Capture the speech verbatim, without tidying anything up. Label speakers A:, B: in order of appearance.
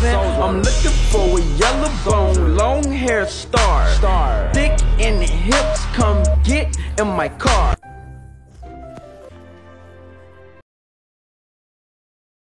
A: solvent. I'm looking for a yellow bone, long hair star, thick in the hips. Come get in my car.